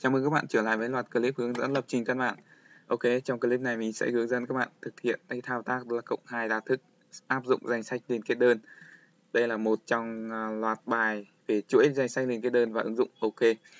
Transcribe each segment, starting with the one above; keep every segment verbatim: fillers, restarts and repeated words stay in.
Chào mừng các bạn trở lại với loạt clip hướng dẫn lập trình căn bản. Ok, trong clip này mình sẽ hướng dẫn các bạn thực hiện cái thao tác là cộng hai đa thức áp dụng danh sách liên kết đơn. Đây là một trong loạt bài về chuỗi danh sách liên kết đơn và ứng dụng. Ok.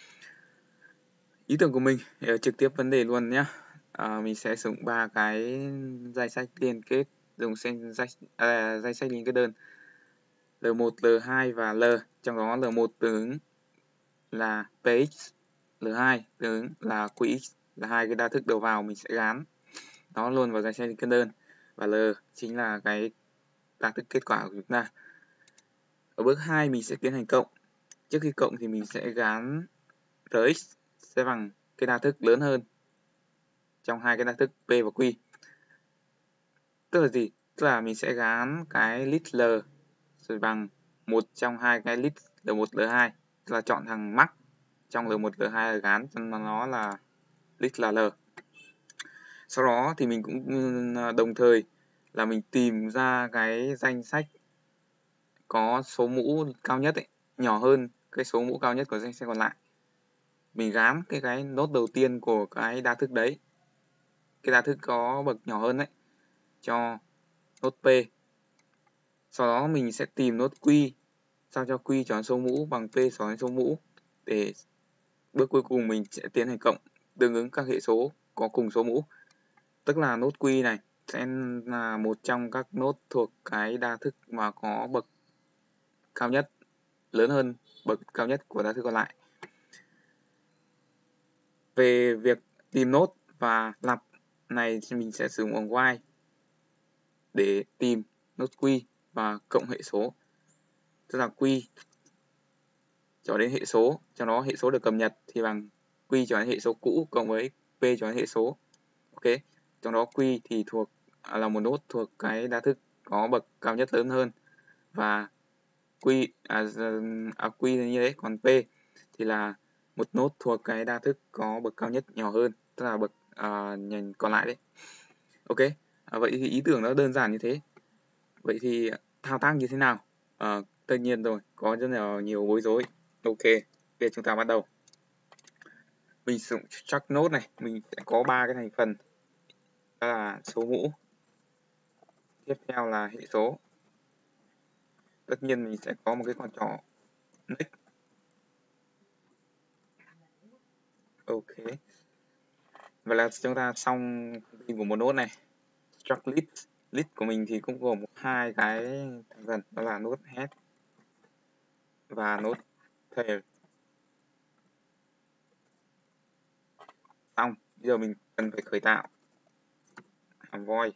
Ý tưởng của mình trực tiếp vấn đề luôn nhé. À, mình sẽ sử dụng ba cái danh sách liên kết dùng danh sách à, danh sách liên kết đơn L một, L hai và L. Trong đó L một tương ứng là px, L hai tương ứng là qx, là hai cái đa thức đầu vào mình sẽ gán nó luôn vào danh sách liên kết đơn, và L chính là cái đa thức kết quả của chúng ta. Ở bước hai mình sẽ tiến hành cộng. Trước khi cộng thì mình sẽ gán Rx sẽ bằng cái đa thức lớn hơn trong hai cái đa thức P và Q. Tức là gì? Tức là mình sẽ gán cái list L rồi bằng một trong hai cái list L một, L hai, tức là chọn thằng max trong L một, L hai là gán cho nó là list là L. Sau đó thì mình cũng đồng thời là mình tìm ra cái danh sách có số mũ cao nhất ấy, nhỏ hơn cái số mũ cao nhất của danh sách còn lại. Mình gán cái cái nốt đầu tiên của cái đa thức đấy, cái đa thức có bậc nhỏ hơn đấy, cho nốt P. Sau đó mình sẽ tìm nốt Q, sao cho Q tròn số mũ bằng P tròn số mũ, để bước cuối cùng mình sẽ tiến hành cộng tương ứng các hệ số có cùng số mũ. Tức là nốt Q này sẽ là một trong các nốt thuộc cái đa thức mà có bậc cao nhất lớn hơn bậc cao nhất của đa thức còn lại. Về việc tìm nốt và lặp này thì mình sẽ sử dụng vòng while để tìm nốt Q và cộng hệ số. Tức là Q cho đến hệ số, trong đó hệ số được cập nhật thì bằng Q cho đến hệ số cũ cộng với P cho đến hệ số. Ok, trong đó Q thì thuộc là một nốt thuộc cái đa thức có bậc cao nhất lớn hơn, và Q à, à, Q như thế, còn P thì là một nốt thuộc cái đa thức có bậc cao nhất nhỏ hơn, tức là bậc à, nhành còn lại đấy. Ok, à, vậy thì ý tưởng nó đơn giản như thế. Vậy thì thao tác như thế nào? À, tất nhiên rồi, có rất là nhiều bối rối. Ok, bây giờ chúng ta bắt đầu. Mình sử dụng struct node này, mình sẽ có ba cái thành phần, đó là số mũ, tiếp theo là hệ số, tất nhiên mình sẽ có một cái con trỏ next. Ok, vậy là chúng ta xong thông tin của một node này. Struct list, list của mình thì cũng gồm hai cái thành phần, đó là node head và node tail. Xong, bây giờ mình cần phải khởi tạo hàm void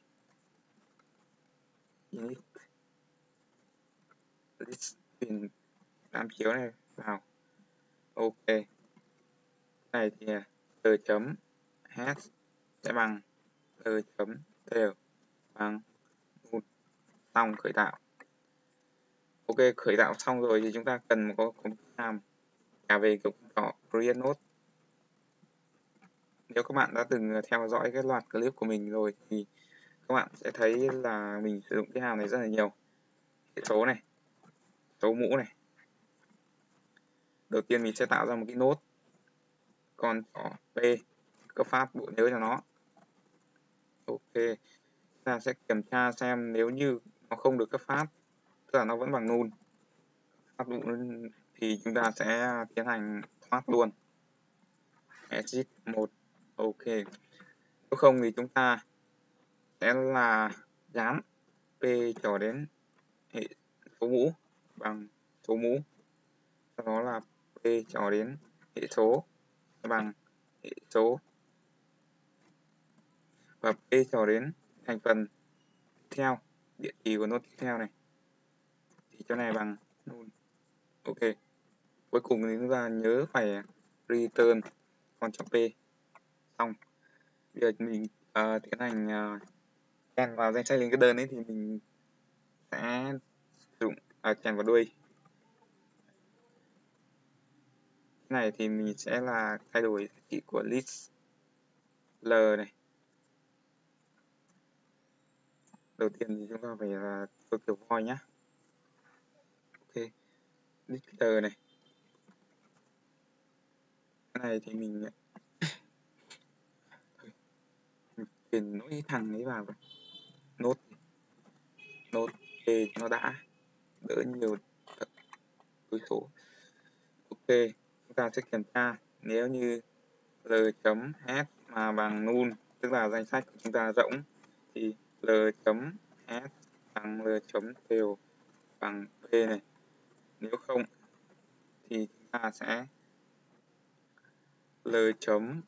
init list truyền đám chiếu này vào. Ok, này thì tờ chấm head sẽ bằng tờ chấm tail bằng null. Xong, khởi tạo. Ok, khởi tạo xong rồi thì chúng ta cần có một hàm trả về kiểu trỏ create node. Nếu các bạn đã từng theo dõi cái loạt clip của mình rồi thì các bạn sẽ thấy là mình sử dụng cái hàm này rất là nhiều. Hệ số này, số mũ này. Đầu tiên mình sẽ tạo ra một cái nốt con trỏ P, cấp phát bộ nhớ cho nó. Ok, ta sẽ kiểm tra xem nếu như nó không được cấp phát, tức là nó vẫn bằng null, phát thì chúng ta sẽ tiến hành thoát luôn. Exit một. Ok, nếu không thì chúng ta sẽ là gán P cho đến hệ số mũ bằng số mũ, sau đó là P cho đến hệ số bằng hệ số, và P cho đến thành phần tiếp theo, địa chỉ của nốt tiếp theo này thì chỗ này bằng null. Ok, cuối cùng thì chúng ta nhớ phải return con chấm P. Xong, bây giờ mình uh, tiến hành uh, chèn vào danh sách liên kết đơn ấy, thì mình sẽ sử dụng uh, chèn vào đuôi. Cái này thì mình sẽ là thay đổi giá trị của list L này. Đầu tiên thì chúng ta phải là tôi kiểu void nhá. Ok, list L này cái này thì mình truyền nỗi thằng ấy vào nốt nốt p nó đã đỡ nhiều đối số. Ok, chúng ta sẽ kiểm tra nếu như l chấm s mà bằng null, tức là danh sách của chúng ta rỗng, thì l chấm s bằng l chấm đều bằng p này. Nếu không thì chúng ta sẽ l chấm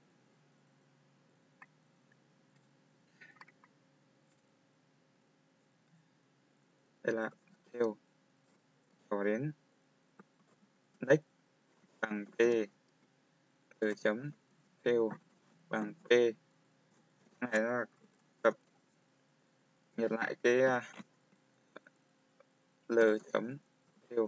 đây là theo cho đến next bằng p, l chấm theo bằng p. Này là cập nhật lại cái l chấm theo.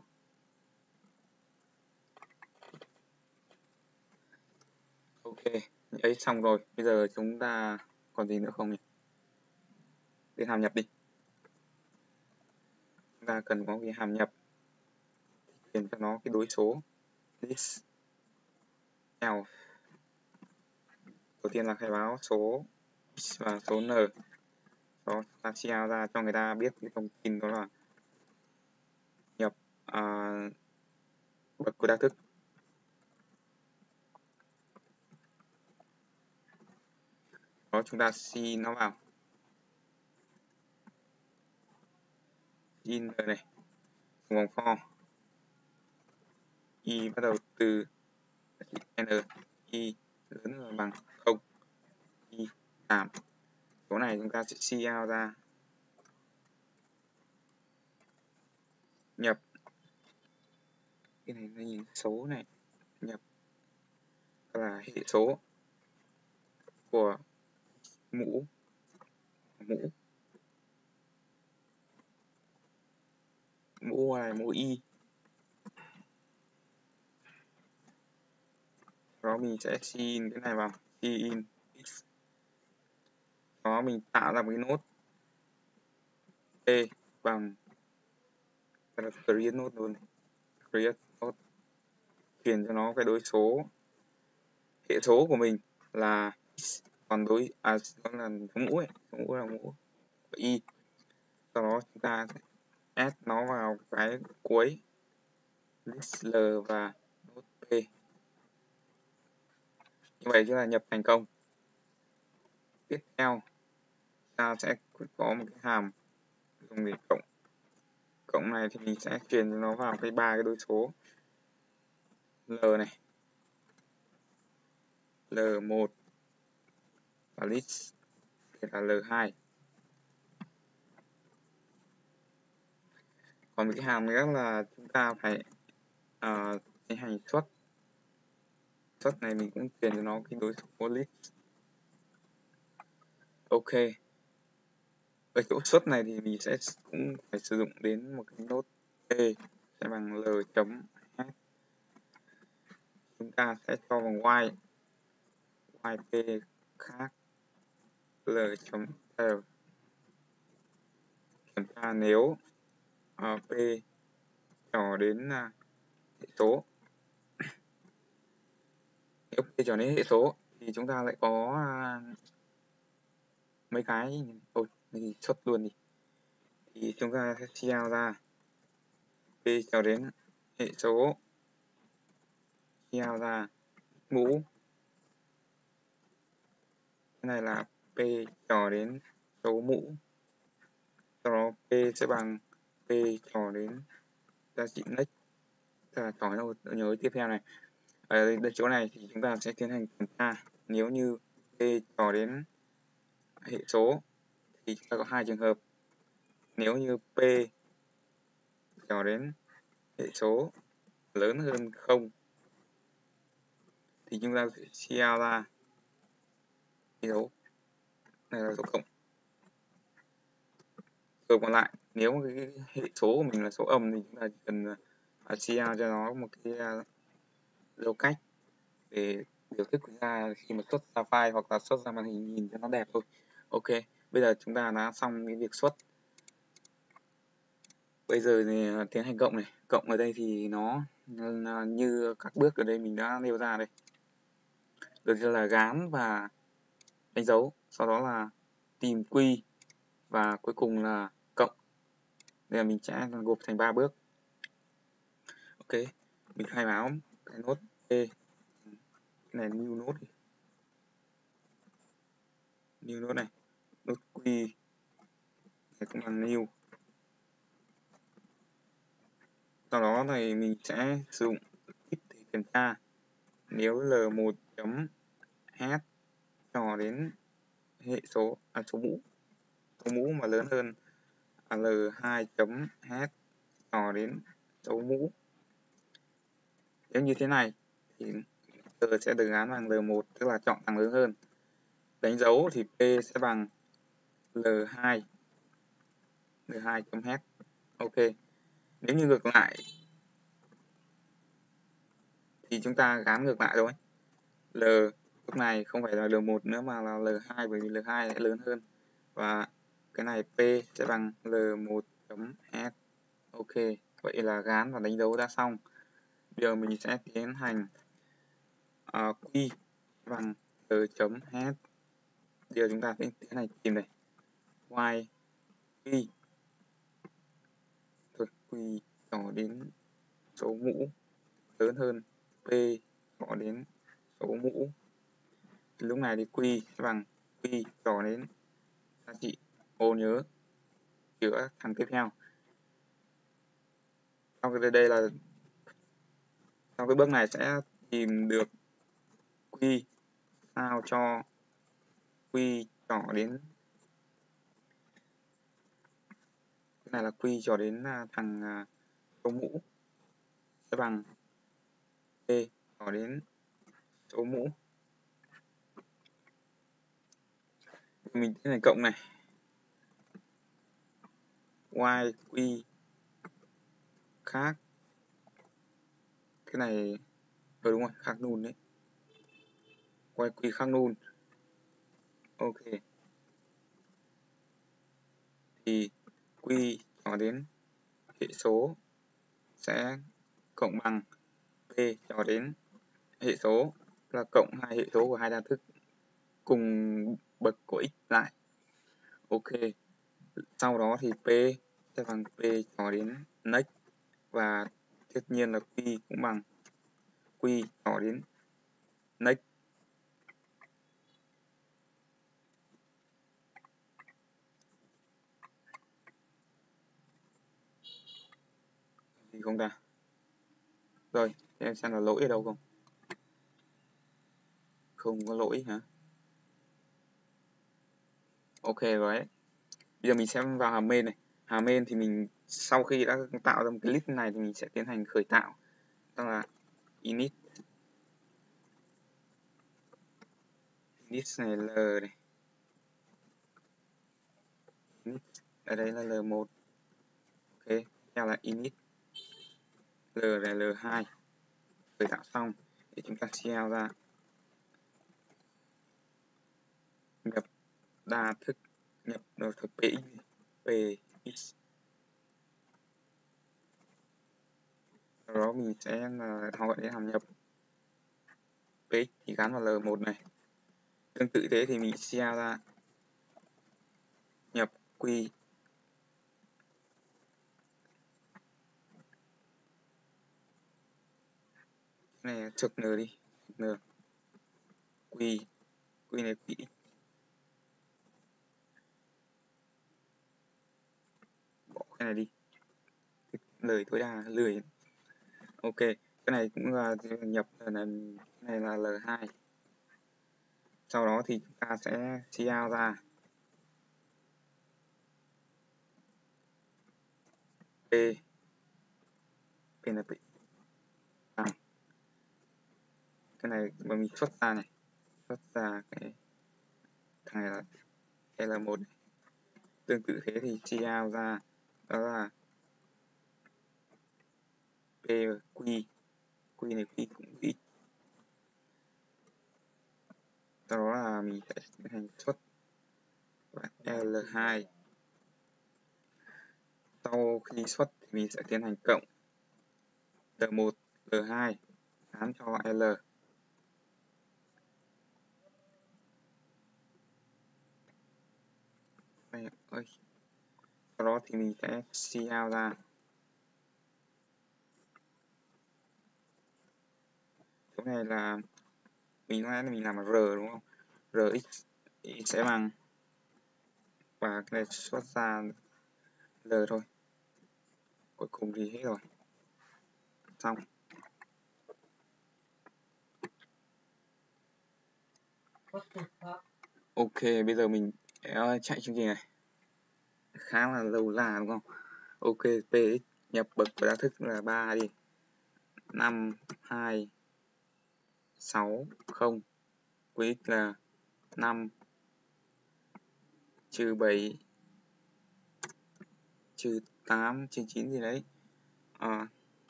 Ok, ấy xong rồi. Bây giờ chúng ta còn gì nữa không nhỉ? Đến hàm nhập đi. Chúng ta cần có cái hàm nhập truyền cho nó cái đối số this else. Đầu tiên là khai báo số x và số n. Đó, ta chia ra cho người ta biết cái thông tin đó là nhập à, bậc của đa thức. Đó, chúng ta xin nó vào. In này, vòng for y bắt đầu từ n, y lớn hơn bằng không, y giảm. Số này chúng ta sẽ chia ra nhập cái này nó nhìn số này, nhập là hệ số của mũ mũ mũ này mũ y. Đó mình sẽ xin cái này vào, in x. Đó mình tạo ra một cái nốt p bằng là create nốt luôn, create nốt truyền cho nó cái đối số hệ số của mình là x, còn đối à đó là số mũ ấy, số mũ là mũ của y. Sau đó chúng ta sẽ add nó vào cái cuối list l và nốt p. Như vậy chúng ta nhập thành công. Tiếp theo ta sẽ có một cái hàm dùng để cộng. Cộng này thì mình sẽ truyền cho nó vào cái ba cái đối số l này, l một và list là l hai. Còn một cái hàm nữa là chúng ta phải uh, tiến hành xuất. Xuất này mình cũng truyền cho nó cái đối số list. Ok. Ở chỗ xuất này thì mình sẽ cũng phải sử dụng đến một cái nốt p sẽ bằng l chấm h. Chúng ta sẽ cho vòng while while p khác l chấm l. Kiểm tra nếu uh, p nhỏ đến uh, hệ số. Nếu p trở đến hệ số thì chúng ta lại có uh, mấy cái thôi thì xuất luôn đi. Thì chúng ta sẽ chia ra p trở đến hệ số, chia ra mũ. Cái này là p trò đến số mũ. Sau đó p sẽ bằng p trò đến giá trị next, là trò đâu nhớ tiếp theo này. Ở đây chỗ này thì chúng ta sẽ tiến hành kiểm tra nếu như p trò đến hệ số thì chúng ta có hai trường hợp. Nếu như p trò đến hệ số lớn hơn không thì chúng ta sẽ chia ra cái dấu này là dấu cộng. Rồi còn lại nếu cái hệ số của mình là số âm thì chúng ta chỉ cần uh, chia cho nó một cái uh, dấu cách để biểu thức ra khi mà xuất ra file hoặc là xuất ra màn hình nhìn cho nó đẹp thôi. Ok, bây giờ chúng ta đã xong cái việc xuất. Bây giờ thì tiến hành cộng này. Cộng ở đây thì nó như các bước ở đây mình đã nêu ra đây. được là gán và đánh dấu, sau đó là tìm Q và cuối cùng là cộng. Đây là mình sẽ gộp thành ba bước. Ok, mình khai báo cái nốt P, cái này new nốt đi. New nốt này, nốt Q này cũng bằng new. Sau đó thì mình sẽ sử dụng if để kiểm tra nếu l một chấm h cho đến hệ số à, số mũ số mũ mà lớn hơn à, l hai chấm h cho đến số mũ. Nếu như thế này thì l sẽ được gán bằng l một, tức là chọn thằng lớn hơn. Đánh dấu thì p sẽ bằng l hai l hai chấm h. Ok, nếu như ngược lại thì chúng ta gán ngược lại thôi. L lúc này không phải là l một nữa mà là l hai, bởi vì l hai lại lớn hơn, và cái này p sẽ bằng l một chấm h. Ok, vậy là gán và đánh dấu đã xong. Bây giờ mình sẽ tiến hành uh, Q bằng l chấm h. Bây giờ chúng ta sẽ tiến hành tìm này, y Q thôi, Q nhỏ đến số mũ lớn hơn p nhỏ đến số mũ. Thì lúc này thì Q sẽ bằng Q nhỏ đến giá trị ô nhớ giữa thằng tiếp theo. Sau cái đây là sau cái bước này sẽ tìm được Q sao cho Q nhỏ đến, cái này là Q cho đến thằng số mũ sẽ bằng p nhỏ đến số mũ. Mình tiến hành cộng này, y Q khác, cái này ừ, đúng rồi, khác nùn đấy, y Q khác nùn. Ok, thì Q nhỏ đến hệ số sẽ cộng bằng p nhỏ đến hệ số là cộng hai hệ số của hai đa thức cùng bậc của x lại. Ok, sau đó thì p sẽ bằng p nhỏ đến next, và tất nhiên là q cũng bằng q nhỏ đến next. Gì không ta? Rồi, em xem là lỗi ở đâu không? Không có lỗi hả? Ok rồi đấy. Bây giờ mình sẽ vào hàm main này. Hàm main thì mình sau khi đã tạo ra một cái list này thì mình sẽ tiến hành khởi tạo. Đó là init. Init này l này. Init. Ở đây là l một. Ok, theo là init. L là l hai. Khởi tạo xong để chúng ta shell ra. Nhập đa thức, nhập đầu thức px, px. Sau đó mình sẽ là họ gọi đến hàm nhập px thì gắn vào l một này. Tương tự thế thì mình shell ra nhập q cái này trực n đi, n q q này px, bỏ cái này đi, lời tối đa lười. Ok, cái này cũng là nhập là cái này là l hai. Sau đó thì chúng ta sẽ shell ra p p là p bằng cái này mà mình xuất ra này, xuất ra cái thằng này là cái l một này. Tương tự thế thì shell ra đó là p q q này q cũng x. Sau đó là mình sẽ tiến hành xuất l hai. Sau khi xuất thì mình sẽ tiến hành cộng l một l hai gán cho l. đây ơi. Sau đó thì mình sẽ cout ra. Chỗ này là mình nói là mình làm là r đúng không? Rx sẽ bằng, và cái này xuất ra l thôi. Cuối cùng thì hết rồi. Xong. Ok, bây giờ mình sẽ chạy chương trình này. Khá là lâu là đúng không? Ok, px nhập bậc của đa thức là ba đi. năm, hai, sáu, không. Qx là năm, trừ bảy, trừ tám, trừ chín gì đấy. À,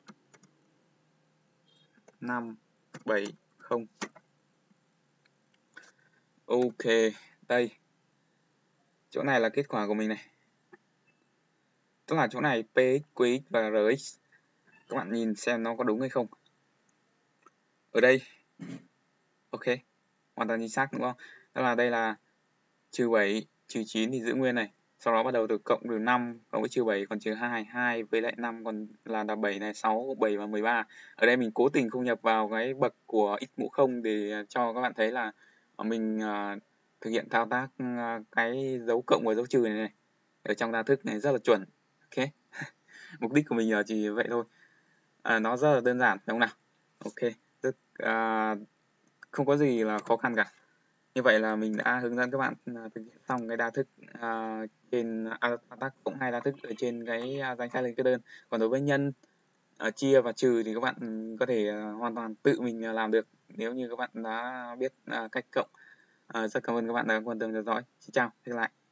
năm, bảy, không. Ok, đây. Chỗ này là kết quả của mình này. Tức là chỗ này px, qx và rx. Các bạn nhìn xem nó có đúng hay không. Ở đây. Ok, hoàn toàn chính xác đúng không? Tức là đây là trừ bảy, trừ chín thì giữ nguyên này. Sau đó bắt đầu từ cộng từ năm, cộng với trừ bảy còn trừ hai, hai với lại năm còn là là bảy này, sáu, bảy và mười ba. Ở đây mình cố tình không nhập vào cái bậc của x mũ không để cho các bạn thấy là mình uh, thực hiện thao tác uh, cái dấu cộng và dấu trừ này, này ở trong đa thức này rất là chuẩn. Ok. Mục đích của mình là chỉ vậy thôi. À, nó rất là đơn giản đúng không nào? Ok, rất uh, không có gì là khó khăn cả. Như vậy là mình đã hướng dẫn các bạn thực hiện xong cái đa thức uh, trên thao tác cộng hai đa thức ở trên cái uh, danh sách liên kết đơn. Còn đối với nhân, uh, chia và trừ thì các bạn có thể uh, hoàn toàn tự mình uh, làm được nếu như các bạn đã biết uh, cách cộng. Uh, rất cảm ơn các bạn đã quan tâm theo dõi. Xin chào, hẹn gặp lại.